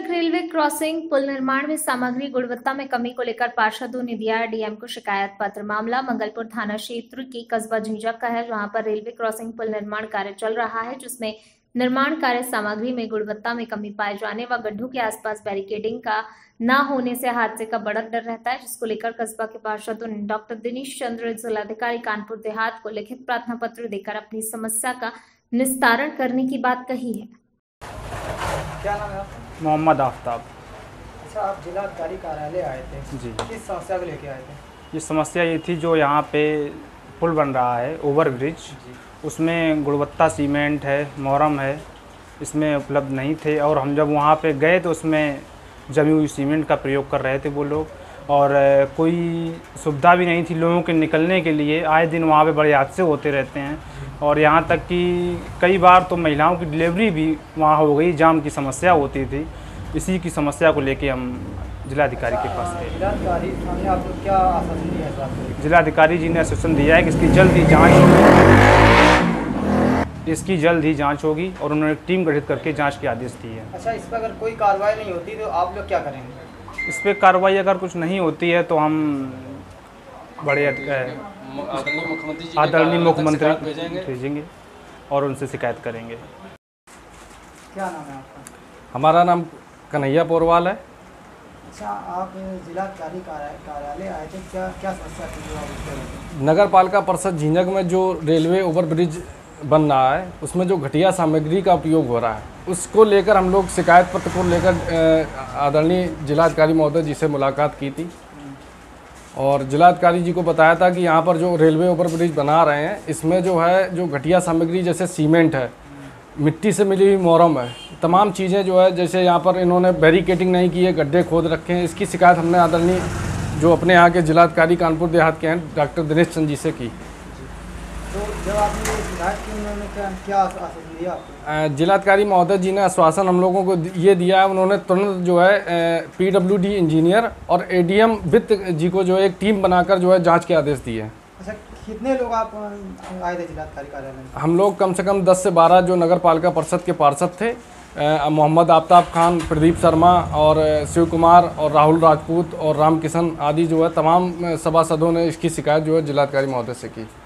झिंझक railway crossing पुल निर्माण में सामग्री गुणवत्ता में कमी को लेकर पार्षदों ने दिया डीएम को शिकायत पत्र। मामला मंगलपुर थाना क्षेत्र की कस्बा झिंझक का है, जहां पर रेलवे क्रॉसिंग पुल निर्माण कार्य चल रहा है, जिसमें निर्माण कार्य सामग्री में गुणवत्ता में कमी पाए जाने व गड्ढों के आसपास बैरिकेडिंग का न होने से हादसे का बड़ा डर रहता है, जिसको लेकर कस्बा के पार्षदों ने डॉक्टर दिनेश चंद्र जिलाधिकारी कानपुर देहात को लिखित प्रार्थना पत्र देकर अपनी समस्या का निस्तारण करने की बात कही है। क्या नाम है आपका? मोहम्मद आफ्ताब। अच्छा, आप जिलाधिकारी कार्यालय आए थे जी। किस समस्या को लेके आए थे? ये समस्या ये थी, जो यहाँ पे पुल बन रहा है ओवर ब्रिज, उसमें गुणवत्ता सीमेंट है, मोरम है, इसमें उपलब्ध नहीं थे। और हम जब वहाँ पे गए तो उसमें जमी हुई सीमेंट का प्रयोग कर रहे थे वो लोग, और कोई सुविधा भी नहीं थी लोगों के निकलने के लिए। आए दिन वहाँ पे बड़े हादसे होते रहते हैं, और यहाँ तक कि कई बार तो महिलाओं की डिलीवरी भी वहाँ हो गई, जाम की समस्या होती थी। इसी की समस्या को लेके हम जिलाधिकारी के पास गए। जिलाधिकारी ने आपको क्या आश्वासन दिया है? जिलाधिकारी जी ने आश्वासन दिया है कि इसकी जल्द ही जांच होगी, और उन्होंने टीम गठित करके जांच के आदेश दिए हैं। अच्छा, इस पर अगर कोई कार्रवाई नहीं होती तो आप लोग क्या करेंगे? इस पर कार्रवाई अगर कुछ नहीं होती है तो हम बड़े आदरणीय मुख्यमंत्री भेजेंगे और उनसे शिकायत करेंगे। क्या नाम है आपका? हमारा नाम कन्हैया पोरवाल है। अच्छा, आप जिलाधिकारी कार्यालय आए थे, क्या समस्या थी जो आप उसके? नगर पालिका परिषद झिंझक में जो रेलवे ओवर ब्रिज बन रहा है, उसमें जो घटिया सामग्री का उपयोग हो रहा है, उसको लेकर हम लोग शिकायत पत्र को लेकर आदरणीय जिलाधिकारी महोदय जी से मुलाकात की थी, और जिलाधिकारी जी को बताया था कि यहाँ पर जो रेलवे ओवर ब्रिज बना रहे हैं, इसमें जो है जो घटिया सामग्री जैसे सीमेंट है, मिट्टी से मिली हुई मोरम है, तमाम चीज़ें जो है, जैसे यहाँ पर इन्होंने बैरिकेडिंग नहीं की है, गड्ढे खोद रखे हैं। इसकी शिकायत हमने आदरणीय जो अपने यहाँ के जिलाधिकारी कानपुर देहात के हैं डॉक्टर दिनेश चंद्र जी से की। तो जब आपने ये शिकायत की, उन्होंने क्या आश्वासन दिया आपको? जिलाधिकारी महोदय जी ने आश्वासन हम लोगों को ये दिया है, उन्होंने तुरंत जो है PWD इंजीनियर और ADM वित्त जी को जो है एक टीम बनाकर जो है जांच के आदेश दिए हैं। अच्छा, कितने लोग आप आए थे जिलाधिकारी कार्यालय में? हम लोग कम से कम 10 से 12 जो नगर पालिका परिषद के पार्षद थे, मोहम्मद आफ्ताब खान, प्रदीप शर्मा और शिव कुमार और राहुल राजपूत और राम किशन आदि जो है तमाम सभासदों ने इसकी शिकायत जो है जिलाधिकारी महोदय से की।